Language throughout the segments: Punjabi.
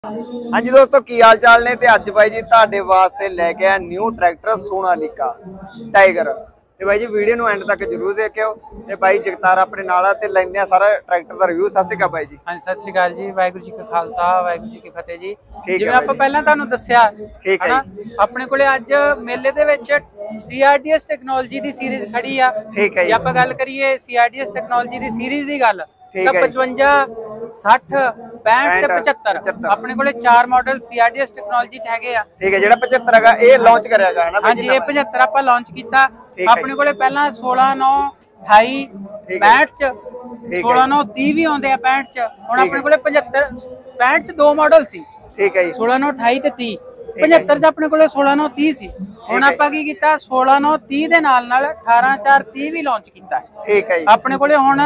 हाँ जी दोस्तों की हाल चाल ने अज भाई जी तुहाडे वास्ते लैके आया न्यू ट्रैक्टर सोनालिका टाइगर। ते भाई जी वीडियो नूं एंड तक जरूर देखियो। ते भाई जगतार अपने नाल आ ते लैंदे आ सारा ट्रैक्टर दा रिव्यू। सत श्री अकाल भाई जी। हाँ सत श्री अकाल जी। वाहिगुरू जी का खालसा वाहिगुरू जी की फतेह जी। जिवें आपां पहलां तुहानूं दस्सिया ठीक है अपने कोले अज मेले दे विच CRDS टेक्नोलॉजी दी सीरीज खड़ी आ। ठीक है जे आपां गल करिए CRDS टेक्नोलॉजी दी सीरीज दी गल ठीक है 55 60 65 ते 75 अपने कोले 4 मॉडल CRDS टेक्नोलॉजी च हैगे आ। ठीक है जेड़ा 75 हैगा ये लॉन्च करयागा है ना हां जी ये 75 आपां लॉन्च कीता। अपने कोले पहला 16 9 28 65 च 16 9 30 भी आउंदे आ 65 च। हुण अपने कोले 75 65 च दो मॉडल सी। ठीक है 16 9 28 ते 30 75 च अपने कोले 16 9 30 सी। हुण आपां की कीता 16 9 30 दे नाल 18 4 30 भी लॉन्च कीता। ठीक है अपने कोले हुण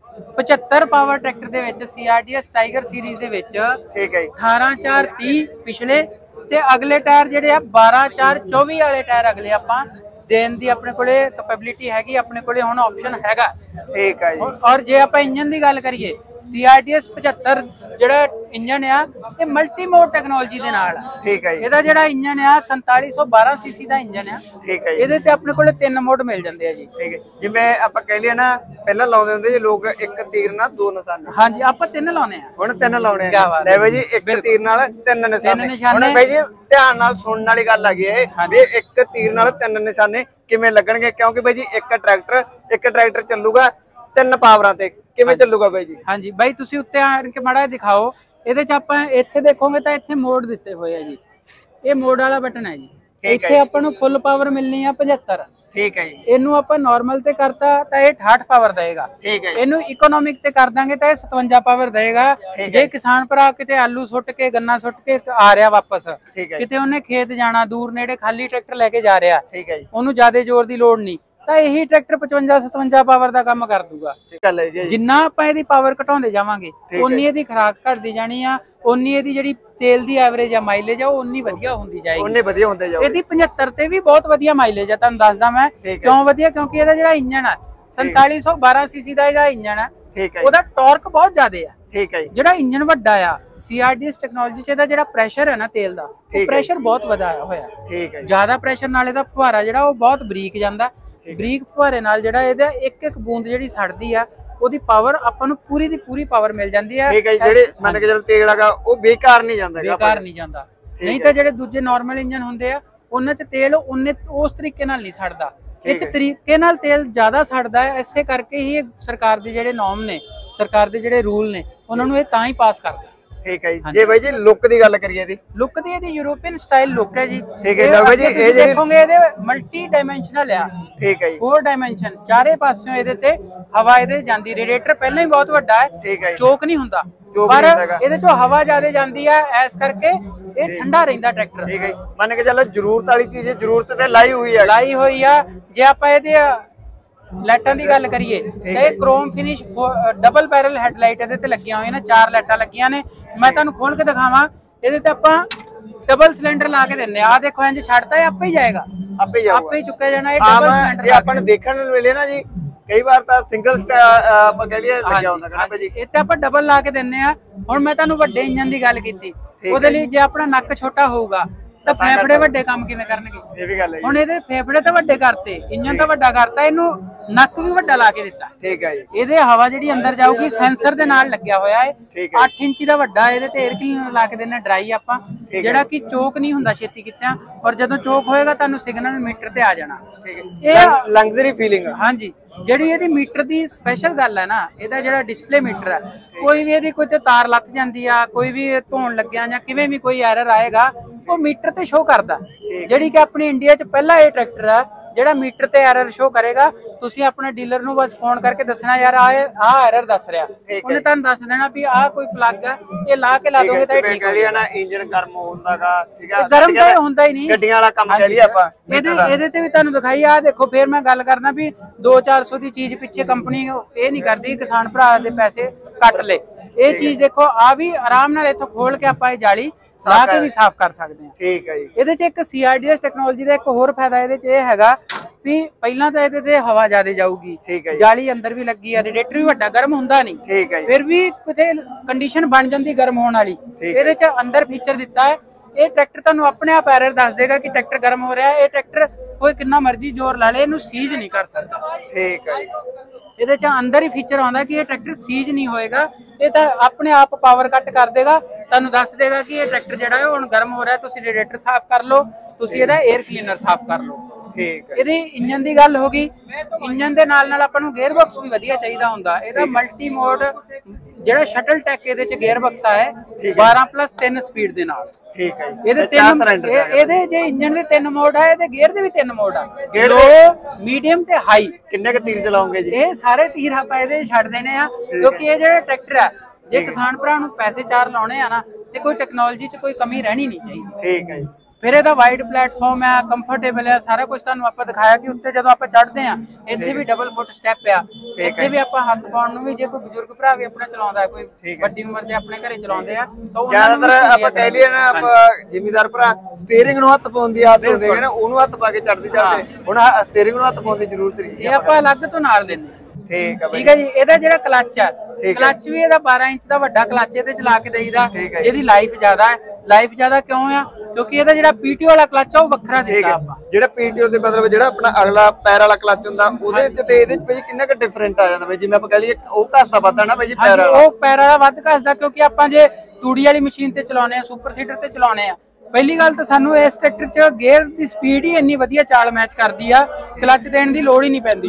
75 पावर ट्रैक्टर दे विच CRDS टाइगर सीरीज दे विच ठीक है 18 4 30 पिछले ते अगले टायर जेडे आ 12 4 24 वाले टायर अगले आपां देन दी अपने कोले कैपेबिलिटी हैगी। अपने कोले हुण ऑप्शन हैगा। ठीक है जी। और जे आपां इंजन दी गल करिए CRDS 75 जेड़ा इंजन आ ये मल्टी मोड टेक्नोलॉजी दे नाल ठीक है एदा जेड़ा इंजन आ 4712 सीसी दा इंजन आ। ठीक है एदे ते अपने कोले 3 मोड मिल जांदे आ जी। ठीक है जिवें आपां कह लिया ना पहला लाउंदे हुंदे जी लोग एक तीर नाल दो निशाने। हां जी आपां 3 लाउने आ। हुण 3 लाउने आ। ले भाई जी एक तीर नाल 3 निशाने। हुण भाई जी ध्यान नाल सुनने वाली गल आ गई है भी एक तीर नाल 3 निशाने किवें लगणगे क्योंकि भाई जी एक ट्रैक्टर चलूगा 3 पावरां ते किवें चलूगा भाई जी। हां जी भाई तुसी उत्ते आण के माड़ा दिखाओ। ਇਹਦੇ ਚ ਆਪਾਂ ਇੱਥੇ ਦੇਖੋਗੇ ਤਾਂ ਇੱਥੇ ਮੋਡ ਦਿੱਤੇ ਹੋਏ ਆ ਜੀ। ਇਹ ਮੋਡ ਵਾਲਾ ਬਟਨ ਹੈ ਜੀ। ਇੱਥੇ ਆਪਾਂ ਨੂੰ ਫੁੱਲ ਪਾਵਰ ਮਿਲਣੀ ਆ 75। ਠੀਕ ਹੈ ਜੀ। ਇਹਨੂੰ ਆਪਾਂ ਨਾਰਮਲ ਤੇ ਕਰਤਾ ਤਾਂ ਇਹ 68 ਪਾਵਰ ਦੇਗਾ। ਠੀਕ ਹੈ। ਇਹਨੂੰ ਇਕਨੋਮਿਕ ਤੇ ਕਰ ਦਾਂਗੇ ਤਾਂ ਇਹ 57 ਪਾਵਰ ਦੇਗਾ। ਜੇ ਕਿਸਾਨ ਭਰਾ ਕਿਤੇ ਆਲੂ ਸੁੱਟ ਕੇ ਗੰਨਾ ਸੁੱਟ ਕੇ ਆ ਰਿਹਾ ਵਾਪਸ ਕਿਤੇ ਉਹਨੇ ਖੇਤ ਜਾਣਾ ਦੂਰ ਨੇੜੇ ਖਾਲੀ ਟਰੈਕਟਰ ਲੈ ਕੇ ਜਾ ਰਿਹਾ ਠੀਕ ਹੈ ਜੀ ਉਹਨੂੰ ਜ਼ਿਆਦਾ ਜ਼ੋਰ ਦੀ ਲੋੜ ਨਹੀਂ ਤਾਂ ਇਹੀ ਟਰੈਕਟਰ 55 57 ਪਾਵਰ ਦਾ ਕੰਮ ਕਰ ਦੂਗਾ। ਜਿੰਨਾ ਆਪਾਂ ਇਹਦੀ ਪਾਵਰ ਘਟਾਉਂਦੇ ਜਾਵਾਂਗੇ ਉਨੀ ਇਹਦੀ ਖਰਾਕ ਘਟਦੀ ਜਾਣੀ ਆ ਉਨੀ ਇਹਦੀ ਜਿਹੜੀ ਤੇਲ ਦੀ ਐਵਰੇਜ ਆ ਮਾਈਲੇਜ ਆ ਉਹ ਉਨੀ ਵਧੀਆ ਹੁੰਦੀ ਜਾਏਗੀ। ਉਨੀ ਵਧੀਆ ਹੁੰਦੇ ਜਾਊਗੀ। ਇਹਦੀ 75 ਤੇ ਵੀ ਬਹੁਤ ਵਧੀਆ ਮਾਈਲੇਜ ਆ ਤੁਹਾਨੂੰ ਦੱਸਦਾ ਮੈਂ ਕਿਉਂ ਵਧੀਆ ਕਿਉਂਕਿ ਇਹਦਾ ਜਿਹੜਾ ਇੰਜਨ ਆ 4712 ਸੀਸੀ ਦਾ ਇਹਦਾ ਇੰਜਨ ਆ ਉਹਦਾ ਟਾਰਕ ਬਹੁਤ ਜ਼ਿਆਦਾ ਆ। ਠੀਕ ਹੈ ਜਿਹੜਾ ਇੰਜਨ ਵੱਡਾ ਆ CRDS ਟੈਕਨੋਲੋਜੀ ਚ ਇਹਦਾ ਜਿਹੜਾ ਪ੍ਰੈਸ਼ਰ ਹੈ ਨਾ ਤੇਲ ਦਾ ਉਹ ਪ੍ਰੈਸ਼ਰ ਬਹੁਤ ਵਧਾਇਆ ਹੋਇਆ। ਠੀਕ ਹੈ ਜ਼ਿਆਦਾ ਪ੍ਰੈਸ਼ਰ ਨਾਲ ਇਹਦਾ ਫੁਹਾਰਾ ਜਿਹੜਾ ਉਹ ਬਹੁਤ ਬਰੀਕ ਜਾਂਦਾ। ਬਰੀਕ ਫੁਹਾਰੇ ਨਾਲ ਜਿਹੜਾ ਇਹਦਾ ਇੱਕ ਇੱਕ ਬੂੰਦ ਜਿਹੜੀ ਛੱਡਦੀ ਆ ਉਹਦੀ ਪਾਵਰ ਆਪਾਂ ਨੂੰ ਪੂਰੀ ਦੀ ਪੂਰੀ ਪਾਵਰ ਮਿਲ ਜਾਂਦੀ ਆ। ਠੀਕ ਹੈ ਜਿਹੜੇ ਮੰਨ ਕੇ ਚੱਲ ਤੇਲ ਹੈਗਾ ਉਹ ਬੇਕਾਰ ਨਹੀਂ ਜਾਂਦਾ ਨਹੀਂ ਤਾਂ ਜਿਹੜੇ ਦੂਜੇ ਨਾਰਮਲ ਇੰਜਨ ਹੁੰਦੇ ਆ ਉਹਨਾਂ ਚ ਤੇਲ ਉਹਨੇ ਉਸ ਤਰੀਕੇ ਨਾਲ ਨਹੀਂ ਛੱਡਦਾ। ਇਹ ਚ ਤਰੀਕੇ ਨਾਲ ਤੇਲ ਜ਼ਿਆਦਾ ਛੱਡਦਾ ਹੈ। ਇਸੇ ਕਰਕੇ ਹੀ ਸਰਕਾਰ ਦੇ ਜਿਹੜੇ ਨੋਰਮ ਨੇ ਸਰਕਾਰ ਦੇ ਜਿਹੜੇ ਰੂਲ ਨੇ ਉਹਨਾਂ ਨੂੰ ਇਹ ਤਾਂ ਹੀ ਪਾਸ ਕਰਦਾ। ठीक है जी भाई जी लुक दी गल करिए दी लुक दी ਇਹਦੀ यूरोपियन स्टाइल लुक है जी। ठीक है भाई जी ਇਹ ਦੇਖੋਗੇ ਇਹਦੇ ਮਲਟੀ ਡਾਈਮੈਂਸ਼ਨਲ ਆ। ਠੀਕ ਹੈ ਜੀ 4 ਡਾਈਮੈਂਸ਼ਨ ਚਾਰੇ ਪਾਸਿਓਂ ਇਹਦੇ ਤੇ ਹਵਾ ਇਹਦੇ ਜਾਂਦੀ। ਰੇਡੀਏਟਰ ਪਹਿਲਾਂ ਹੀ ਬਹੁਤ ਵੱਡਾ ਹੈ। ਠੀਕ ਹੈ ਚੋਕ ਨਹੀਂ ਹੁੰਦਾ ਪਰ ਇਹਦੇ ਚੋਂ ਹਵਾ ਜ਼ਿਆਦਾ ਜਾਂਦੀ ਆ ਇਸ ਕਰਕੇ ਇਹ ਠੰਡਾ ਰਹਿੰਦਾ ਟਰੈਕਟਰ। ਠੀਕ ਹੈ ਮੰਨ ਕੇ ਚੱਲੋ ਜ਼ਰੂਰਤ ਵਾਲੀ ਚੀਜ਼ ਜ਼ਰੂਰਤ ਤੇ ਲਾਈ ਹੋਈ ਆ। ਜੇ ਆਪਾਂ ਇਹਦੇ ਲਾਈਟਾਂ ਦੀ ਗੱਲ ਕਰੀਏ ਤਾਂ ਇਹ chrome finish double barrel headlight ਇਹਦੇ ਤੇ ਲੱਗੀਆਂ ਹੋਈਆਂ ਨੇ। 4 ਲਾਈਟਾਂ ਲੱਗੀਆਂ ਨੇ। ਮੈਂ ਤੁਹਾਨੂੰ ਖੋਲ ਕੇ ਦਿਖਾਵਾਂ ਇਹਦੇ ਤੇ ਆਪਾਂ ਡਬਲ ਸਿਲੰਡਰ ਲਾ ਕੇ ਦਿੰਨੇ ਆ। ਦੇਖੋ ਇੰਜ ਛੱਡਦਾ ਹੈ ਆਪੇ ਹੀ ਜਾਏਗਾ ਆਪੇ ਹੀ ਚੁੱਕਿਆ ਜਾਣਾ। ਇਹ ਡਬਲ ਸਿਲੰਡਰ ਜੇ ਆਪਾਂ ਨੂੰ ਦੇਖਣ ਨੂੰ ਮਿਲੇ ਨਾ ਜੀ ਕਈ ਵਾਰ ਤਾਂ ਸਿੰਗਲ ਆਪਾਂ ਕਹ ਲਈਏ ਲੱਗਿਆ ਹੁੰਦਾ ਕਹਿੰਦਾ ਜੀ ਇੱਥੇ ਆਪਾਂ ਡਬਲ ਲਾ ਕੇ ਦਿੰਨੇ ਆ। ਹੁਣ ਮੈਂ ਤੁਹਾਨੂੰ ਵੱਡੇ ਇੰਜਨ ਦੀ ਗੱਲ ਕੀਤੀ ਉਹਦੇ ਲਈ ਜੇ ਆਪਣਾ ਨੱਕ ਛੋਟਾ ਹੋਊਗਾ ਤਾਂ ਫੇਫੜੇ ਵੱਡੇ ਕੰਮ ਕਿਵੇਂ ਕਰਨਗੇ। ਇਹ ਵੀ ਗੱਲ ਹੈ ਹੁਣ ਇਹਦੇ ਫੇਫੜੇ ਤਾਂ ਵੱਡੇ ਕਰਤੇ ਇੰਜਨ ਤਾਂ ਵੱਡਾ ਕਰਤਾ ਇਹਨੂੰ ਨੱਕ ਵੀ ਵੱਡਾ ਲਾ ਕੇ ਦਿੱਤਾ। ਠੀਕ ਹੈ ਜੀ ਇਹਦੇ ਹਵਾ ਜਿਹੜੀ ਅੰਦਰ ਜਾਊਗੀ ਸੈਂਸਰ ਦੇ ਨਾਲ ਲੱਗਿਆ ਹੋਇਆ ਹੈ। 8 ਇੰਚੀ ਦਾ ਵੱਡਾ ਇਹਦੇ ਤੇ 에ਅਰ ਕਲੀਨਰ ਲਾ ਕੇ ਦੇਣਾ ਡਰਾਈ ਆਪਾਂ ਜਿਹੜਾ ਕਿ ਚੋਕ ਨਹੀਂ ਹੁੰਦਾ ਛੇਤੀ ਕਿਤਿਆਂ ਔਰ ਜਦੋਂ ਚੋਕ ਹੋਏਗਾ ਤੁਹਾਨੂੰ ਸਿਗਨਲ ਮੀਟਰ ਤੇ ਆ ਜਾਣਾ। ਇਹ ਲਗਜ਼ਰੀ ਫੀਲਿੰਗ ਹਾਂਜੀ ਜਿਹੜੀ ਇਹਦੀ ਮੀਟਰ ਦੀ ਸਪੈਸ਼ਲ ਗੱਲ ਹੈ ਨਾ ਇਹਦਾ ਜਿਹੜਾ ਡਿਸਪਲੇ ਮੀਟਰ ਹੈ ਕੋਈ ਵੀ ਇਹਦੀ ਕੋਈ ਤੇ ਤਾਰ ਲੱਥ ਜਾਂਦੀ ਆ ਕੋਈ ਵੀ ਧੋਣ ਲੱਗਿਆ ਜਾਂ ਕਿਵੇਂ ਵੀ ਕੋਈ ਐਰਰ ਆਏਗਾ ਉਹ ਮੀਟਰ ਤੇ ਸ਼ੋ ਕਰਦਾ। ਜਿਹੜੀ ਕਿ ਆਪਣੀ ਇੰਡੀਆ 'ਚ ਪਹਿਲਾ ਇਹ ਟਰੈਕਟਰ ਆ ਜਿਹੜਾ ਮੀਟਰ ਤੇ ਐਰਰ ਸ਼ੋ ਕਰੇਗਾ। ਤੁਸੀਂ ਆਪਣੇ ਡੀਲਰ ਨੂੰ ਬਸ ਫੋਨ ਕਰਕੇ ਦੱਸਣਾ ਯਾਰ ਆਹ ਐਰਰ ਦੱਸ ਰਿਹਾ ਉਹਨੇ ਤੁਹਾਨੂੰ ਦੱਸ ਦੇਣਾ ਵੀ ਆਹ ਕੋਈ ਪਲੱਗ ਆ ਇਹ ਲਾ ਕੇ ਲਾ ਦੋਗੇ ਤਾਂ ਇਹ ਠੀਕ ਹੋ ਜਾਣਾ। ਇੰਜਨ ਗਰਮ ਹੁੰਦਾਗਾ ਠੀਕ ਆ ਗਰਮ ਤਾਂ ਹੁੰਦਾ ਹੀ ਨਹੀਂ ਗੱਡੀਆਂ ਵਾਲਾ ਕੰਮ ਕਹਿ ਲਈ ਆਪਾਂ। ਇਹਦੇ ਤੇ ਵੀ ਤੁਹਾਨੂੰ ਦਿਖਾਈ ਆ ਦੇਖੋ ਫੇਰ ਮੈਂ ਗੱਲ ਕਰਨਾ ਵੀ 200-400 ਦੀ ਚੀਜ਼ ਪਿੱਛੇ ਕੰਪਨੀ ਇਹ ਨਹੀਂ ਕਰਦੀ ਕਿਸਾਨ ਭਰਾ ਦੇ ਪੈਸੇ ਕੱਟ ਲੈ। ਇਹ ਚੀਜ਼ ਦੇਖੋ ਆ ਵੀ ਆਰਾਮ ਨਾਲ ਇੱਥੋਂ ਖੋਲ ਕੇ ਆਪਾਂ ਇਹ ਜਾਲੀ ਲਾ ਕੇ ਵੀ ਸਾਫ਼ ਕਰ ਸਕਦੇ ਹਾਂ। ਠੀਕ ਹੈ ਜੀ ਇਹਦੇ ਚ ਇੱਕ CRDS ਟੈਕਨੋਲੋਜੀ ਦਾ ਇੱਕ ਹੋਰ ਫਾਇਦਾ ਇਹਦੇ ਚ ਇਹ ਹੈਗਾ ਵੀ ਪਹਿਲਾਂ ਤਾਂ ਇਹਦੇ ਤੇ ਹਵਾ ਜ਼ਿਆਦਾ ਜਾਊਗੀ, ਠੀਕ ਹੈ ਜੀ, ਜਾਲੀ ਅੰਦਰ ਵੀ ਲੱਗੀ ਆ, ਰੇਡੀਏਟਰ ਵੀ ਵੱਡਾ, ਗਰਮ ਹੁੰਦਾ ਨਹੀਂ, ਠੀਕ ਹੈ ਜੀ, ਫਿਰ ਵੀ ਕਿਤੇ ਕੰਡੀਸ਼ਨ ਬਣ ਜਾਂਦੀ ਗਰਮ ਹੋਣ ਵਾਲੀ। ਇਹਦੇ ਚ ਅੰਦਰ ਫੀਚਰ ਦਿੱਤਾ ਹੈ, ਇਹ ਟਰੈਕਟਰ ਤੁਹਾਨੂੰ ਆਪਣੇ ਆਪ ਐਰਰ ਦੱਸ ਦੇਗਾ ਕਿ ਟਰੈਕਟਰ ਗਰਮ ਹੋ ਰਿਹਾ ਹੈ। ਇਹ ਟਰੈਕਟਰ ਕੋਈ ਕਿੰਨਾ ਮਰਜ਼ੀ ਜ਼ੋਰ ਲਾ ਲੇ ਇਹਨੂੰ ਸੀਜ ਨਹੀਂ ਕਰ ਸਕਦਾ। ਠੀਕ ਹੈ ਜੀ, ਇਹਦੇ ਚ ਅੰਦਰ ਹੀ ਫੀਚਰ ਆਉਂਦਾ ਕਿ ਇਹ ਟਰੈਕਟਰ ਸੀਜ ਨਹੀਂ ਹੋਏਗਾ, ਇਹ ਤਾਂ ਆਪਣੇ ਆਪ ਪਾਵਰ ਕੱਟ ਕਰ ਦੇਗਾ, ਤੁਹਾਨੂੰ ਦੱਸ ਦੇਗਾ ਕਿ ਇਹ ਟਰੈਕਟਰ ਜਿਹੜਾ ਹੈ ਹੁਣ ਗਰਮ ਹੋ ਰਿਹਾ, ਤੁਸੀਂ ਰੇਡੀਏਟਰ ਸਾਫ਼ ਕਰ ਲਓ, ਤੁਸੀਂ ਇਹਦਾ 에ਅਰ ਕਲੀਨਰ ਸਾਫ਼ ਕਰ ਲਓ। ਠੀਕ ਹੈ, ਇਹਦੀ ਇੰਜਨ ਦੀ ਗੱਲ ਹੋ ਗਈ। ਇੰਜਨ ਦੇ ਨਾਲ ਨਾਲ ਆਪਾਂ ਨੂੰ ਗੇਅਰ ਬਾਕਸ ਵੀ ਵਧੀਆ ਚਾਹੀਦਾ ਹੁੰਦਾ। ਇਹਦਾ ਮਲਟੀ ਮੋਡ ਜਿਹੜਾ ਸ਼ਟਲ ਟੈਕ ਇਹਦੇ ਚ ਗੇਅਰ ਬਕਸਾ ਹੈ 12+3 ਸਪੀਡ ਦੇ ਨਾਲ। ਠੀਕ ਹੈ ਜੀ, ਇਹਦੇ ਇਹਦੇ ਜੇ ਇੰਜਨ ਦੇ 3 ਮੋਡ ਆ, ਇਹਦੇ ਗੇਅਰ ਦੇ ਵੀ 3 ਮੋਡ ਆ, ਲੋ, ਮੀਡੀਅਮ ਤੇ ਹਾਈ। ਕਿੰਨੇ ਕ ਤੀਰ ਚਲਾਉਂਗੇ ਜੀ? ਇਹ ਸਾਰੇ ਤੀਰ ਆਪਾਂ ਇਹਦੇ ਛੱਡ ਦੇਣੇ ਆ, ਕਿਉਂਕਿ ਇਹ ਜਿਹੜਾ ਟਰੈਕਟਰ ਆ, ਜੇ ਕਿਸਾਨ ਭਰਾ ਨੂੰ ਪੈਸੇ ਚਾਰ ਲਾਉਣੇ ਆ ਨਾ, ਤੇ ਕੋਈ ਟੈਕਨੋਲੋਜੀ 'ਚ ਕੋਈ ਕਮੀ ਰਹਿਣੀ ਨਹੀਂ ਚਾਹੀਦੀ। ਠੀਕ ਹੈ ਜੀ, ਫਿਰ ਇਹਦਾ ਵਾਈਡ ਪਲੇਟਫਾਰਮ ਆ, ਕੰਫਰਟੇਬਲ ਆ, ਸਾਰਾ ਕੁਝ ਤੁਹਾਨੂੰ ਆਪਾਂ ਦਿਖਾਇਆ ਕਿ ਉੱਤੇ ਜਦੋਂ ਆਪਾਂ ਚੜ੍ਹਦੇ ਆ ਇੱਥੇ ਵੀ ਡਬਲ ਫੁੱਟ ਸਟੈਪ ਆ, ਇੱਥੇ ਵੀ ਆਪਾਂ ਹੱਥ ਪਾਉਣ ਨੂੰ ਵੀ, ਜੇ ਕੋਈ ਬਜ਼ੁਰਗ ਭਰਾ ਵੀ ਆਪਣਾ ਚਲਾਉਂਦਾ, ਕੋਈ ਵੱਡੀ ਉਮਰ ਦੇ ਆਪਣੇ ਘਰੇ ਚਲਾਉਂਦੇ ਆ, ਤਾਂ ਜ਼ਿਆਦਾਤਰ ਆਪਾਂ ਕਹਿ ਲਈਏ ਨਾ, ਆਪਾਂ ਜ਼ਿਮੀਦਾਰ ਭਰਾ ਸਟੀਅਰਿੰਗ ਨੂੰ ਹੱਥ ਪਾਉਣ ਦੀ ਆਦਤ ਹੁੰਦੀ ਹੈ ਨਾ, ਉਹਨੂੰ ਹੱਥ ਪਾ ਕੇ ਚੜ੍ਹਦੀ ਜਾਂਦੇ, ਹੁਣ ਸਟੀਅਰਿੰਗ ਨੂੰ ਹੱਥ ਪਾਉਣ ਦੀ ਜ਼ਰੂਰਤ ਨਹੀਂ, ਇਹ ਆਪਾਂ ਅਲੱਗ ਤੋਂ ਨਾਲ ਦਿੰਦੇ ਆ। ਠੀਕ ਹੈ ਜੀ। ਇਹਦਾ ਜਿਹੜਾ ਕਲੱਚ ਆ, ਕਲੱਚ ਵੀ ਇਹਦਾ 12 ਇੰਚ ਦਾ ਵੱਡਾ ਕਲੱਚ ਇਹਦੇ ਚ ਲਾ ਕੇ ਦੇਈਦਾ, ਜਿਹਦੀ ਲਾਈਫ ਜ਼ਿਆਦਾ ਹੈ। ਲਾਈਫ ਜ਼ਿਆਦਾ ਕਿਉਂ ਆ? ਕਿਉਂਕਿ ਇਹਦਾ ਜਿਹੜਾ ਪੀਟੀਓ ਵਾਲਾ ਕਲੱਚ ਆ ਉਹ ਵੱਖਰਾ ਦਿੱਤਾ ਆਪਾਂ। ਜਿਹੜਾ ਪੀਟੀਓ ਦੇ ਮਤਲਬ ਜਿਹੜਾ ਆਪਣਾ ਅਗਲਾ ਪੈਰ ਵਾਲਾ ਕਲੱਚ ਹੁੰਦਾ, ਉਹਦੇ ਚ ਤੇ ਇਹਦੇ ਚ ਬਈ ਕਿੰਨਾ ਕੁ ਡਿਫਰੈਂਟ ਆ ਜਾਂਦਾ ਬਈ? ਜਿਵੇਂ ਆਪਾਂ ਕਹ ਲਈਏ ਉਹ ਘਸਦਾ ਵੱਧਦਾ ਨਾ ਬਈ ਜੀ ਪੈਰ ਵਾਲਾ, ਉਹ ਪੈਰ ਵਾਲਾ ਵੱਧ ਘਸਦਾ, ਕਿਉਂਕਿ ਆਪਾਂ ਜੇ ਤੂੜੀ ਵਾਲੀ ਮਸ਼ੀਨ ਤੇ ਚਲਾਉਣੇ ਆ, ਸੁਪਰ ਸੀਡਰ ਤੇ ਚਲਾਉਣੇ ਆ, ਪਹਿਲੀ ਗੱਲ ਤਾਂ ਸਾਨੂੰ ਇਸ ਟਰੈਕਟਰ 'ਚ ਗੇਅਰ ਦੀ ਸਪੀਡ ਹੀ ਇੰਨੀ ਵਧੀਆ ਚਾਲ ਮੈਚ ਕਰਦੀ ਆ, ਕਲੱਚ ਦੇਣ ਦੀ ਲੋੜ ਹੀ ਨਹੀਂ ਪੈਂਦੀ।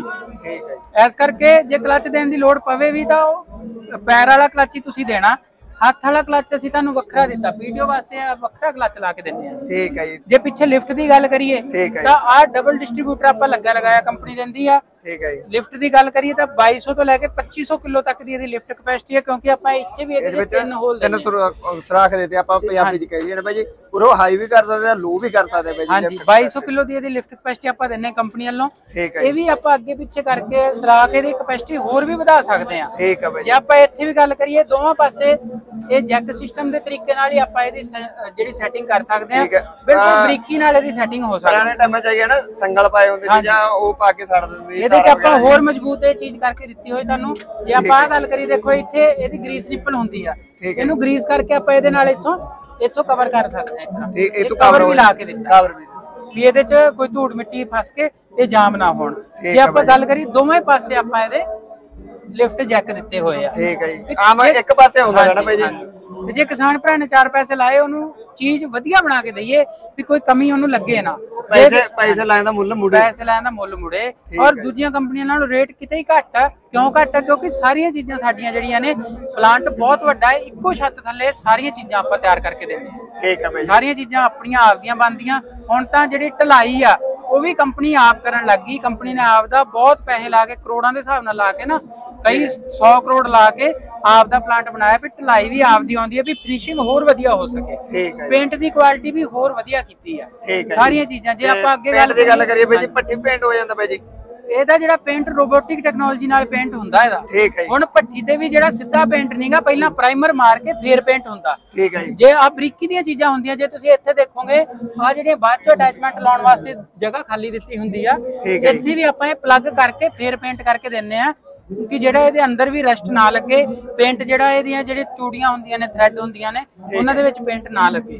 ਇਸ ਕਰਕੇ ਜੇ ਕਲੱਚ ਦੇਣ ਦੀ ਲੋੜ ਪਵੇ ਵੀ ਤਾਂ ਉਹ ਪੈਰ ਵਾਲਾ ਕਲੱਚ ਹੀ ਤੁਸੀਂ ਦੇਣਾ। ਹੱਥ ਵਾਲਾ ਕਲੱਚ ਅਸੀਂ ਤੁਹਾਨੂੰ ਵੱਖਰਾ ਦਿੱਤਾ, ਪੀਟੀਓ ਵਾਸਤੇ ਵੱਖਰਾ ਕਲੱਚ ਲਾ ਕੇ ਦਿੰਦੇ ਆ। ਠੀਕ ਹੈ ਜੀ। ਜੇ ਪਿੱਛੇ ਲਿਫਟ ਦੀ ਗੱਲ ਕਰੀਏ ਤਾਂ ਆਹ ਡਬਲ ਡਿਸਟ੍ਰੀਬਿਊਟਰ ਆਪਾਂ ਲਗਾਇਆ ਕੰਪਨੀ ਦਿੰਦੀ ਆ। ਠੀਕ ਹੈ ਜੀ। ਲਿਫਟ ਦੀ ਗੱਲ ਕਰੀਏ ਤਾਂ 2200 ਤੋਂ ਲੈ ਕੇ 2500 ਕਿਲੋ ਤੱਕ ਦੀ ਇਹਦੀ ਲਿਫਟ ਕਪੈਸਿਟੀ ਹੈ, ਕਿਉਂਕਿ ਆਪਾਂ ਇੱਥੇ ਵੀ ਇਹਦੇ ਵਿੱਚ 3 ਹੋਲ ਤਿੰਨ ਸੁਰਾਖ ਦਿੱਤੇ ਆਪਾਂ ਪੰਜਾਬੀ ਚ ਕਹੀਏ ਨਾ ਬਾਈ ਜੀ, ਉਹ ਹਾਈ ਵੀ ਕਰ ਸਕਦੇ ਆ, ਲੋ ਵੀ ਕਰ ਸਕਦੇ ਆ ਬਾਈ ਜੀ। ਹਾਂਜੀ, 2200 ਕਿਲੋ ਦੀ ਇਹਦੀ ਲਿਫਟ ਕਪੈਸਿਟੀ ਆਪਾਂ ਦਿੰਨੇ ਕੰਪਨੀ ਵੱਲੋਂ। ਇਹ ਵੀ ਆਪਾਂ ਅੱਗੇ ਪਿੱਛੇ ਕਰਕੇ ਸੁਰਾਖ ਇਹਦੀ ਕਪੈਸਿਟੀ ਹੋਰ ਵੀ ਵਧਾ ਸਕਦੇ ਆ। ਠੀਕ ਹੈ ਬਾਈ। ਜੇ ਆਪਾਂ ਇੱਥੇ ਵੀ ਗੱਲ ਕਰੀਏ, ਦੋਵਾਂ ਪਾਸੇ ਇਹ ਜੈਕ ਸਿਸਟਮ ਦੇ ਤਰੀਕੇ ਨਾਲ ਹੀ ਆਪਾਂ ਇਹਦੀ ਜਿਹੜੀ ਸੈਟਿੰਗ ਕਰ ਸਕਦੇ ਆ, ਬਿਲਕੁਲ ਬਰੀਕੀ ਨਾਲ ਇਹਦੀ ਸੈਟਿੰਗ ਹੋ ਸਕਦੀ ਹੈ। ਪੁਰਾਣੇ ਟਾਈਮਾਂ ਚ ਆਈਏ ਨਾ ਸੰਗਲ ਪਾਏ ਹੁੰਦੇ ਸੀ ਜਾਂ ਉਹ ਪਾ ਕੇ ਛੱਡ ਦਿੰਦੇ, ਇਹਦੇ ਚ ਆਪਾਂ ਹੋਰ ਮਜ਼ਬੂਤ ਇਹ ਚੀਜ਼ ਕਰਕੇ ਦਿੱਤੀ ਹੋਈ ਤੁਹਾਨੂੰ। ਜੇ ਆਪਾਂ ਆਹ ਗੱਲ ਕਰੀ, ਦੇਖੋ ਇੱਥੇ ਇਹਦੀ ਗਰੀਸ ਨਿੱਪਲ ਹੁੰਦੀ ਆ, ਇਹਨੂੰ ਗਰੀਸ ਕਰਕੇ ਆਪਾਂ ਇਹਦੇ ਨਾਲ ਇੱਥੋਂ ਕਵਰ ਕਰ ਸਕਦੇ ਆ। ਇਹ ਕਵਰ ਵੀ ਲਾ ਕੇ ਦਿੱਤਾ ਵੀ ਇਹਦੇ ਚ ਕੋਈ ਧੂੜ ਮਿੱਟੀ ਫਸ ਕੇ ਇਹ ਜਾਮ ਨਾ ਹੋਣ। ਜੇ ਆਪਾਂ ਗੱਲ ਕਰੀ, ਦੋਵੇਂ ਪਾਸੇ ਆਪਾਂ ਇਹਦੇ ਲਿਫਟ ਜੈਕ ਦਿੱਤੇ ਹੋਏ ਆ। ਠੀਕ ਹੈ ਜੀ। ਆਮ ਇੱਕ ਪਾਸੇ ਹੁੰਦਾ ਰਹਿਣਾ ਭਾਈ ਜੀ। ਤੇ ਜੇ ਕਿਸਾਨ ਭਰਾ ਨੇ 4 ਪੈਸੇ ਲਾਏ, ਉਹਨੂੰ ਚੀਜ਼ ਵਧੀਆ ਬਣਾ ਕੇ ਦਈਏ ਵੀ ਕੋਈ ਕਮੀ ਉਹਨੂੰ ਲੱਗੇ ਨਾ। ਪੈਸੇ ਲਾਉਣ ਦਾ ਮੁੱਲ ਮੁੜੇ, ਪੈਸੇ ਲਾਉਣ ਦਾ ਮੁੱਲ ਮੁੜੇ। ਔਰ ਦੂਜੀਆਂ ਕੰਪਨੀਆਂ ਨਾਲੋਂ ਰੇਟ ਕਿਤੇ ਹੀ ਘੱਟ ਆ। ਕਿਉਂ ਘੱਟ ਆ? ਕਿਉਂਕਿ ਸਾਰੀਆਂ ਚੀਜ਼ਾਂ ਸਾਡੀਆਂ ਜਿਹੜੀਆਂ ਨੇ, ਪਲਾਂਟ ਬਹੁਤ ਵੱਡਾ ਹੈ, ਇੱਕੋ ਛੱਤ ਥੱਲੇ ਸਾਰੀਆਂ ਚੀਜ਼ਾਂ ਆਪਾਂ ਤਿਆਰ ਕਰਕੇ ਦਿੰਦੇ ਹਾਂ। ਠੀਕ ਹੈ ਭਾਈ। ਸਾਰੀਆਂ ਚੀਜ਼ਾਂ ਆਪਣੀਆਂ ਆਪਦੀਆਂ ਬਣਦੀਆਂ। ਹੁਣ ਤਾਂ ਜਿਹੜੀ ਢਲਾਈ ਆ ਉਹ ਵੀ ਕੰਪਨੀ ਆਪ ਕਰਨ ਲੱਗ ਗਈ। ਕੰਪਨੀ ਨੇ ਆਪ ਦਾ ਬਹੁਤ ਪੈਸੇ ਲਾ ਕੇ, ਕਰੋੜਾਂ ਦੇ ਹਿਸਾਬ ਨਾਲ ਲਾ ਕੇ ਨਾ, ਕਈ 100 ਕਰੋੜ ਲਾ ਕੇ ਆਪ ਦਾ ਪਲਾਂਟ ਬਣਾਇਆ ਵੀ ਢਲਾਈ ਵੀ ਆਪ ਦੀ ਆਉਂਦੀ ਹੈ, ਵੀ ਫਿਨਿਸ਼ਿੰਗ ਹੋਰ ਵਧੀਆ ਹੋ ਸਕੇ। ਪੇਂਟ ਦੀ ਕੁਆਲਿਟੀ ਵੀ ਹੋਰ ਵਧੀਆ ਕੀਤੀ ਆ। ਸਾਰੀਆਂ ਚੀਜ਼ਾਂ ਜੇ ਆਪਾਂ ਅੱਗੇ ਗੱਲ ਕਰੀਏ ਭਾਈ ਜੀ, ਪੱਠੀ ਪੇਂਟ ਹੋ ਜਾਂਦਾ ਭਾਈ ਜੀ। ਇਹਦਾ ਜਿਹੜਾ ਪੇਂਟ ਰੋਬੋਟਿਕ ਟੈਕਨੋਲੋਜੀ ਨਾਲ ਪੇਂਟ ਹੁੰਦਾ ਇਹਦਾ। ਹੁਣ ਭੱਠੀ ਤੇ ਵੀ ਜਿਹੜਾ ਸਿੱਧਾ ਪੇਂਟ ਨਹੀਂਗਾ, ਪਹਿਲਾਂ ਪ੍ਰਾਈਮਰ ਮਾਰ ਕੇ ਫੇਰ ਪੇਂਟ ਹੁੰਦਾ। ਜੇ ਆ ਬਰੀਕੀ ਦੀਆਂ ਚੀਜ਼ਾਂ ਹੁੰਦੀਆਂ, ਜੇ ਤੁਸੀਂ ਇੱਥੇ ਦੇਖੋਗੇ, ਆ ਜਿਹੜੀਆਂ ਬਾਅਦ ਚੋਂ ਅਟੈਚਮੈਂਟ ਲਾਉਣ ਵਾਸਤੇ ਜਗ੍ਹਾ ਖਾਲੀ ਦਿੱਤੀ ਹੁੰਦੀ ਆ, ਇੱਥੇ ਵੀ ਆਪਾਂ ਇਹ ਪਲੱਗ ਕਰਕੇ ਫੇਰ ਪੇਂਟ ਕਰਕੇ ਦਿੰਨੇ ਆ, ਕਿ ਜਿਹੜਾ ਇਹਦੇ ਅੰਦਰ ਵੀ ਰਸਟ ਨਾ ਲੱਗੇ। ਪੇਂਟ ਜਿਹੜਾ ਇਹਦੀਆਂ ਜਿਹੜੇ ਚੂੜੀਆਂ ਹੁੰਦੀਆਂ ਨੇ, ਥ੍ਰੈਡ ਹੁੰਦੀਆਂ ਨੇ, ਉਹਨਾਂ ਦੇ ਵਿੱਚ ਪੇਂਟ ਨਾ ਲੱਗੇ,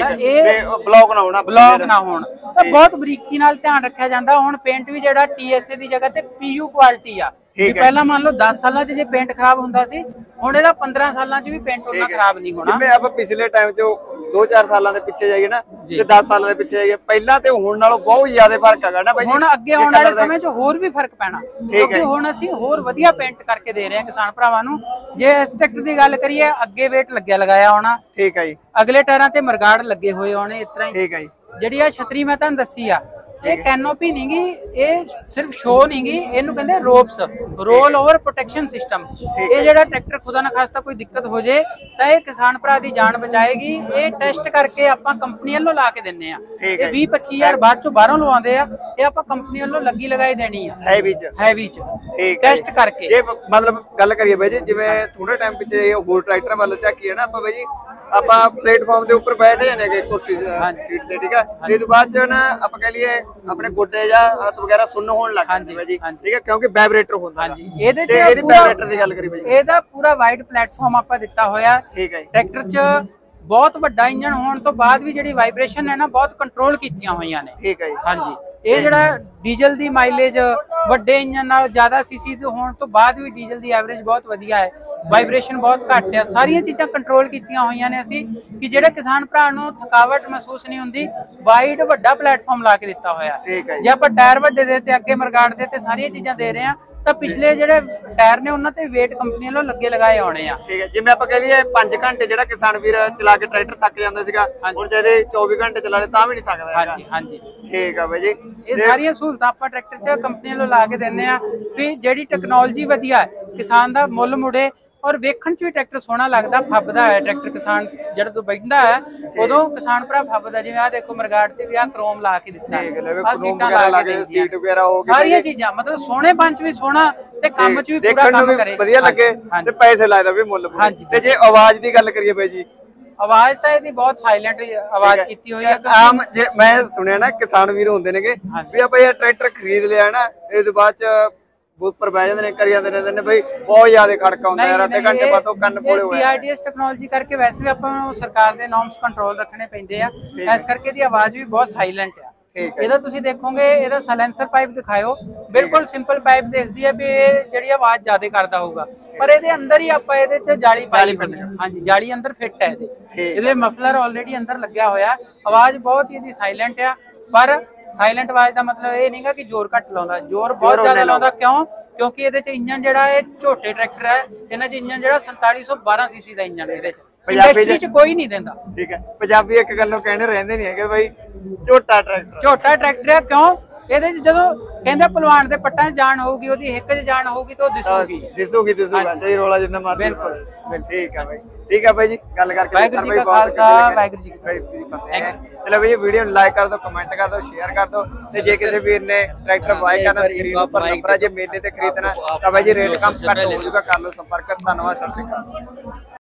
ਇਹ ਬਲੌਕ ਨਾ ਹੋਣ। ਤਾਂ ਬਹੁਤ ਬਰੀਕੀ ਨਾਲ ਧਿਆਨ ਰੱਖਿਆ ਜਾਂਦਾ। ਹੁਣ ਪੇਂਟ ਵੀ ਜਿਹੜਾ TSA ਦੀ ਜਗ੍ਹਾ ਤੇ PU ਕੁਆਲਿਟੀ ਆ। ਪਹਿਲਾਂ ਮੰਨ ਲਓ 10 ਸਾਲਾਂ 'ਚ ਜੇ ਪੇਂਟ ਖਰਾਬ ਹੁੰਦਾ ਸੀ, ਹੁਣ ਇਹਦਾ 15 ਸਾਲਾਂ 'ਚ ਵੀ ਪੇਂਟ ਉਹਨਾਂ ਖਰਾਬ ਨਹੀਂ ਹੋਣਾ। ਜਿਵੇਂ ਆਪਾਂ ਪਿਛਲੇ ਟਾਈਮ 'ਚ 2-4 ਸਾਲਾਂ ਦੇ ਪਿੱਛੇ ਜਾਈਏ ਨਾ, ਤੇ 10 ਸਾਲਾਂ ਦੇ ਪਿੱਛੇ ਜਾਈਏ, ਪਹਿਲਾਂ ਤੇ ਹੁਣ ਨਾਲੋਂ ਬਹੁਤ ਜ਼ਿਆਦਾ ਫਰਕ ਹੈਗਾ ਨਾ ਭਾਈ। ਹੁਣ ਅੱਗੇ ਆਉਣ ਵਾਲੇ ਸਮੇਂ 'ਚ ਹੋਰ ਵੀ ਫਰਕ ਪੈਣਾ, ਕਿਉਂਕਿ ਹੁਣ ਅਸੀਂ ਹੋਰ ਵਧੀਆ ਪੇਂਟ ਕਰਕੇ ਦੇ ਰਹੇ ਹਾਂ ਕਿਸਾਨ ਭਰਾਵਾਂ ਨੂੰ। ਜੇ ਇਸ ਟਰੈਕਟਰ ਦੀ ਗੱਲ ਕਰੀਏ, ਅੱਗੇ ਵੇਟ ਲਗਾਇਆ ਹੋਣਾ। ਠੀਕ ਹੈ ਜੀ। ਅਗਲੇ ਟਾਇਰਾਂ ਤੇ ਮਰਗਾੜ ਲੱਗੇ ਹੋਏ ਹੋਣੇ ਇਸ ਤਰ੍ਹਾਂ ਹੀ। ਠੀਕ ਹੈ ਜੀ। ਜਿਹੜੀ ਆ ਛਤਰੀ ਮੈਂ ਤੁਹਾਨੂੰ ਦੱਸੀ ਆ, ਇਹ ਕੈਨੋਪੀ ਨਹੀਂਗੀ, ਇਹ ਸਿਰਫ ਸ਼ੋ ਨਹੀਂਗੀ, ਇਹਨੂੰ ਕਹਿੰਦੇ ROPS, roll over protection system. ਇਹ ਜਿਹੜਾ ਟਰੈਕਟਰ ਖੁਦਾ ਨਾ ਖਾਸਤਾ ਕੋਈ ਦਿੱਕਤ ਹੋ ਜੇ ਤਾਂ ਇਹ ਕਿਸਾਨ ਭਰਾ ਦੀ ਜਾਨ ਬਚਾਏਗੀ। ਇਹ ਟੈਸਟ ਕਰਕੇ ਆਪਾਂ ਕੰਪਨੀ ਵੱਲੋਂ ਲਾ ਕੇ ਦਿੰਨੇ ਆ। ਇਹ 20-25 ਹਜ਼ਾਰ ਬਾਅਦ ਚੋਂ ਬਾਹਰੋਂ ਲਵਾਉਂਦੇ ਆ, ਇਹ ਆਪਾਂ ਕੰਪਨੀ ਵੱਲੋਂ ਲਗਾਈ ਦੇਣੀ ਆ ਹੈਵੀ ਚ ਟੈਸਟ ਕਰਕੇ। ਜੇ ਮਤਲਬ ਗੱਲ ਕਰੀਏ ਬਾਈ ਜੀ, ਜਿਵੇਂ ਥੋੜੇ ਟਾਈਮ ਪਿੱਛੇ ਹੋਰ ਟਰੈਕਟਰ ਵੱਲ ਝਾਕੀਏ ਨਾ ਆਪਾਂ ਬਾਈ ਜੀ, ਆਪਾਂ ਪਲੇਟਫਾਰਮ ਦੇ ਉੱਪਰ ਬੈਠ ਜਾਂਦੇ ਹੈਗੇ ਕੁਰਸੀ ਸੀਟ ਤੇ, ਠੀਕ ਹੈ। ਇਹ ਤੋਂ ਬਾਅਦ ਚ ਨਾ ਆਪਾਂ ਕਹ ਲਈਏ ਆਪਣੇ ਗੋਡੇ ਜਾਂ ਹੱਥ ਵਗੈਰਾ ਸੁੰਨ ਹੋਣ ਲੱਗ ਜਾਂਦੇ ਹੈ ਜੀ, ਠੀਕ ਹੈ, ਕਿਉਂਕਿ ਵਾਈਬ੍ਰੇਟਰ ਹੁੰਦਾ। ਹਾਂਜੀ, ਇਹਦੇ ਤੇ ਇਹਦੀ ਵਾਈਬ੍ਰੇਟਰ ਦੀ ਗੱਲ ਕਰੀ ਬਾਈ, ਇਹਦਾ ਪੂਰਾ ਵਾਈਡ ਪਲੇਟਫਾਰਮ ਆਪਾਂ ਦਿੱਤਾ ਹੋਇਆ, ਠੀਕ ਹੈ। ਟਰੈਕਟਰ 'ਚ ਬਹੁਤ ਵੱਡਾ ਇੰਜਨ ਹੋਣ ਤੋਂ ਬਾਅਦ ਵੀ ਜਿਹੜੀ ਵਾਈਬ੍ਰੇਸ਼ਨ ਹੈ ਨਾ ਬਹੁਤ ਕੰਟਰੋਲ ਕੀਤੀਆਂ ਹੋਈਆਂ ਨੇ, ਠੀਕ ਹੈ ਜੀ। ਹਾਂਜੀ, ਇਹ ਜਿਹੜਾ ਡੀਜ਼ਲ ਦੀ ਮਾਈਲੇਜ ਵੱਡੇ ਇੰਜਨ ਨਾਲ ਜ਼ਿਆਦਾ ਸੀਸੀ ਦੇ ਹੋਣ ਤੋਂ ਬਾਅਦ ਵੀ ਡੀਜ਼ਲ ਦੀ ਐਵਰੇਜ ਬਹੁਤ ਵਧੀਆ ਹੈ, ਵਾਈਬ੍ਰੇਸ਼ਨ ਬਹੁਤ ਘੱਟ ਹੈ, ਸਾਰੀਆਂ ਚੀਜ਼ਾਂ ਕੰਟਰੋਲ ਕੀਤੀਆਂ ਹੋਈਆਂ ਨੇ ਅਸੀਂ ਕਿ ਜਿਹੜੇ ਕਿਸਾਨ ਭਰਾ ਨੂੰ ਥਕਾਵਟ ਮਹਿਸੂਸ ਨਹੀਂ ਹੁੰਦੀ। ਵਾਈਡ ਵੱਡਾ ਪਲੇਟਫਾਰਮ ਲਾ ਕੇ ਦਿੱਤਾ ਹੋਇਆ, ਜੇ ਆਪਾਂ ਟਾਇਰ ਵੱਡੇ ਦੇ ਤੇ ਅੱਗੇ ਮਰਗਾੜ ਦੇ ਤੇ ਸਾਰੀਆਂ ਚੀਜ਼ਾਂ ਦੇ ਰਹੇ ਆ ਤਾਂ ਪਿਛਲੇ ਜਿਹੜੇ ਟਾਇਰ ਨੇ ਉਹਨਾਂ ਤੇ ਵੇਟ ਕੰਪਨੀ ਵੱਲੋਂ ਲੱਗੇ ਲਗਾਏ ਆਉਣੇ ਆ, ਠੀਕ ਹੈ। ਜਿਵੇਂ ਆਪਾਂ ਕਹ ਲਈਏ 5 ਘੰਟੇ ਜਿਹੜਾ ਕਿਸਾਨ ਵੀਰ ਚਲਾ ਕੇ ਟਰੈਕਟਰ ਥੱਕ ਜਾਂਦਾ ਸੀਗਾ, ਹੁਣ ਜਿਹਦੇ 24 ਘੰਟੇ ਚਲਾ ਲੇ ਤਾਂ ਵੀ ਨਹੀਂ ਥੱਕਦਾ ਹੈਗਾ। ਹਾਂਜੀ ਹਾਂਜੀ, ਠੀਕ ਆ ਬਾਈ ਜੀ। ਇਹ ਸਾਰੀਆਂ ਸਹੂਲਤਾਂ ਆਪਾਂ ਟਰੈਕਟਰ 'ਚ ਕੰਪਨੀ ਵੱਲੋਂ ਲਾ ਕੇ ਦਿੰਦੇ ਆ ਵੀ ਜਿਹੜੀ ਟੈਕਨੋਲੋਜੀ ਵਧੀਆ ਹੈ, ਕਿਸਾਨ ਦਾ ਮੁੱਲ ਮੁੜੇ ਔਰ ਵੇਖਣ 'ਚ ਵੀ ਟਰੈਕਟਰ ਸੋਹਣਾ ਲੱਗਦਾ, ਫੱਬਦਾ ਹੈ ਟਰੈਕਟਰ। ਕਿਸਾਨ ਜਿਹੜਾ ਤੋਂ ਬੈਠਦਾ ਹੈ ਉਦੋਂ ਕਿਸਾਨ ਭਰਾ ਫੱਬਦਾ, ਜਿਵੇਂ ਆ ਦੇਖੋ ਮਰਗਾੜ ਤੇ ਵੀ ਆ ਕ੍ਰੋਮ ਲਾ ਕੇ ਦਿੱਤਾ, ਆ ਸੀਟਾਂ ਲਾ ਕੇ ਸੀਟ ਵਗੈਰਾ ਹੋ ਗਈ, ਸਾਰੀਆਂ ਚੀਜ਼ਾਂ ਮਤਲਬ ਸੋਹਣੇ ਪੰਚ ਵੀ ਸੋਹਣਾ ਤੇ ਕੰਮ 'ਚ ਵੀ ਪੂਰਾ ਕੰਮ ਕਰੇ, ਵਧੀਆ ਲੱਗੇ ਤੇ ਪੈਸੇ ਲਾਇਦਾ ਵੀ ਮੁੱਲ। ਤੇ ਜੇ ਆਵਾਜ਼ ਦੀ ਗੱਲ ਕਰੀਏ ਬਾਈ ਜੀ, ਆਵਾਜ਼ ਤਾਂ ਇਹਦੀ ਬਹੁਤ ਸਾਇਲੈਂਟ ਆਵਾਜ਼ ਕੀਤੀ ਹੋਈ ਹੈ। ਆਮ ਜੇ ਮੈਂ ਸੁਣਿਆ ਨਾ ਕਿਸਾਨ ਵੀਰ ਹੁੰਦੇ ਨੇਗੇ ਵੀ ਆਪਾਂ ਇਹ ਟਰੈਕਟਰ ਖਰੀਦ ਲਿਆ ਨਾ, ਇਹ ਤੋਂ ਬਾਅਦ ਚ ਉੱਪਰ ਬਹਿ ਜਾਂਦੇ ਨੇ, ਕਰੀ ਜਾਂਦੇ ਨੇ ਬਈ ਬਹੁਤ ਜ਼ਿਆਦਾ ਖੜਕਾ ਹੁੰਦਾ ਯਾਰ, ਅੱਧੇ ਘੰਟੇ ਬਾਅਦ ਉਹ ਕੰਨ ਪੋਲੇ ਹੋਏ। CRDS ਟੈਕਨੋਲੋਜੀ ਕਰਕੇ ਵੈਸੇ ਵੀ ਆਪਾਂ ਨੂੰ ਸਰਕਾਰ ਦੇ ਨੋਰਮਸ ਕੰਟਰੋਲ ਰੱਖਣੇ ਪੈਂਦੇ ਆ, ਇਸ ਕਰਕੇ ਇਹਦੀ ਆਵਾਜ਼ ਵੀ ਬਹੁਤ ਸਾਇਲੈਂਟ ਆ। ਇਹਦਾ ਤੁਸੀਂ ਦੇਖੋਗੇ ਇਹਦਾ ਸਾਇਲੈਂਸਰ ਪਾਈਪ ਦਿਖਾਇਓ, ਬਿਲਕੁਲ ਸਿੰਪਲ ਪਾਈਪ ਦਿਸਦੀ ਹੈ ਵੀ ਇਹ ਜਿਹੜੀ ਆਵਾਜ਼ ਜ਼ਿਆਦਾ ਕਰਦਾ ਹੋਊਗਾ, ਪਰ ਇਹਦੇ ਅੰਦਰ ਹੀ ਆਪਾਂ ਇਹਦੇ 'ਚ ਜਾਲੀ ਪਾਈ ਹੋਈ ਹੈ। ਹਾਂਜੀ, ਜਾਲੀ ਅੰਦਰ ਫਿੱਟ ਹੈ ਇਹਦੇ ਮਫਲਰ ਆਲਰੇਡੀ ਅੰਦਰ ਲੱਗਿਆ ਹੋਇਆ। ਆਵਾਜ਼ ਬਹੁਤ ਹੀ ਇਹਦੀ ਸਾਇਲੈਂਟ ਆ, ਪਰ ਸਾਇਲੈਂਟ ਆਵਾਜ਼ ਦਾ ਮਤਲਬ ਇਹ ਨਹੀਂਗਾ ਕਿ ਜ਼ੋਰ ਘੱਟ ਲਾਉਂਦਾ, ਜ਼ੋਰ ਬਹੁਤ ਜ਼ਿਆਦਾ ਲਾਉਂਦਾ। ਕਿਉਂ? ਕਿਉਂਕਿ ਇਹਦੇ 'ਚ ਇੰਜਨ ਜਿਹੜਾ ਇਹ ਝੋਟੇ ਟਰੈਕਟਰ ਹੈ, ਇਹਨਾਂ 'ਚ ਇੰਜਨ ਜਿਹੜਾ 4712 ਸੀਸੀ ਦਾ ਇੰਜਨ ਇਹਦੇ 'ਚ, ਇੰਡਸਟਰੀ 'ਚ ਕੋਈ ਨਹੀਂ ਦਿੰਦਾ, ਠੀਕ ਹੈ। ਪੰਜਾਬੀ ਇੱਕ ਗੱਲੋਂ ਕਹਿਣੇ ਰਹਿੰਦੇ ਨਹੀਂ ਹੈਗੇ ਬਈ ਝੋਟਾ ਟਰੈਕਟਰ, ਝੋਟਾ ਟਰੈਕਟਰ ਹੈ। ਕਿਉਂ? ਇਹਦੇ 'ਚ ਜਦੋਂ ਕਹਿੰਦੇ ਪਹਿਲਵਾਨ ਦੇ ਪੱਟਾਂ 'ਚ ਜਾਨ ਹੋਊਗੀ, ਉਹਦੀ ਹਿੱਕ 'ਚ ਜਾਨ ਹੋਊਗੀ ਤਾਂ ਉਹ ਦਿਸੂਗੀ ਸਹੀ ਰੋਲਾ ਜਿੰਨਾ ਮਾਰਦੇ। ਬਿਲਕੁਲ, ਠੀਕ ਹੈ ਬਾਈ, ਠੀਕ ਹੈ ਬਾਈ ਜੀ, ਗੱਲ ਕਰਕੇ ਵਾਹਿਗੁਰੂ ਜੀ ਕਾ ਖਾਲਸਾ ਵਾਹਿਗੁਰੂ ਜੀ ਕੀ ਫਤਿਹ। ਚਲੋ ਬਈ ਵੀਡੀਓ ਨੂੰ ਲਾਈਕ ਕਰ ਦਿਓ, ਕਮੈਂਟ ਕਰ ਦਿਓ, ਸ਼ੇਅਰ ਕਰ ਦਿਓ, ਤੇ ਜੇ ਕਿਸੇ ਵੀਰ ਨੇ ਟਰੈਕਟਰ ਬਾਈ ਕਰਨਾ ਸਕਰੀਨ ਉੱਪਰ ਨੰਬਰ ਹੈ, ਜੇ ਮੇਲੇ ਤੇ ਖਰੀਦਣਾ ਤਾਂ ਬਾਈ ਜੀ ਰੇਟ ਕਮ ਘੱਟ ਹੋ ਜਾਊਗਾ, ਕਰ ਲਓ ਸੰਪਰਕ। ਧੰਨਵਾਦ, ਸਤਿ ਸ਼੍ਰੀ ਅਕਾਲ।